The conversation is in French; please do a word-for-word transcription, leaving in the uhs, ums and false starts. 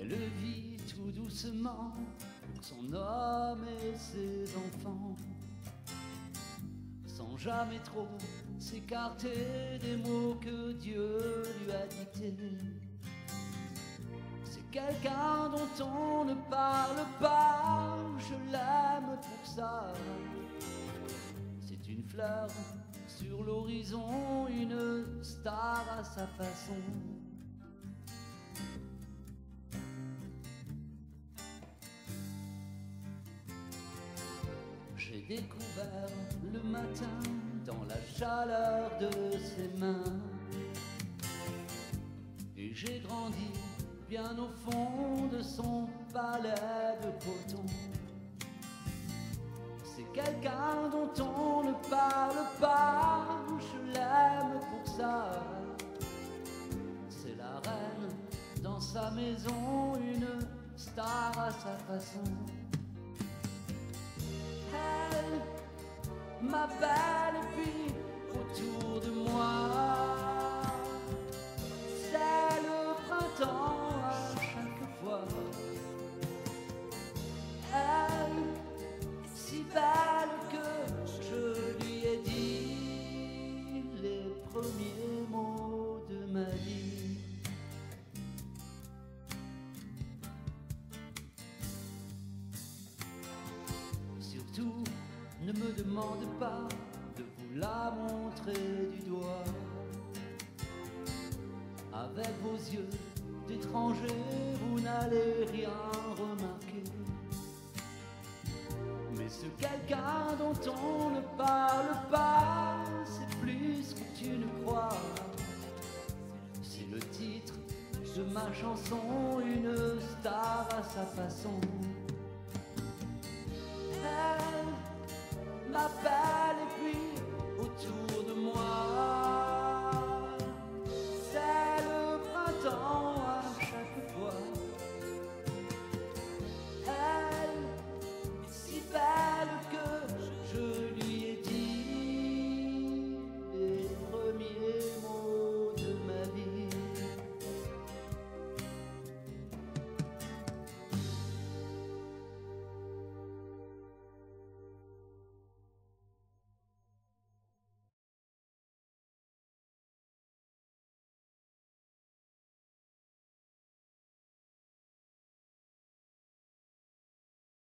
Elle vit tout doucement pour son homme et ses enfants, sans jamais trop s'écarter des mots que Dieu lui a dictés. C'est quelqu'un dont on ne parle pas, je l'aime pour ça. C'est une fleur sur l'horizon, une star à sa façon. J'ai découvert le matin dans la chaleur de ses mains, et j'ai grandi bien au fond de son palais de coton. C'est quelqu'un dont on ne parle pas, je l'aime pour ça. C'est la reine dans sa maison, une star à sa façon. Elle m'appelle et puis autour de moi, c'est le printemps à chaque fois. Elle est si belle que je lui ai dit les premiers mots de ma vie. Surtout, ne me demande pas de vous la montrer du doigt. Avec vos yeux d'étranger, vous n'allez rien remarquer. Mais ce quelqu'un dont on ne parle pas, c'est plus que tu ne crois. C'est le titre de ma chanson, une star à sa façon. Elle m'appelle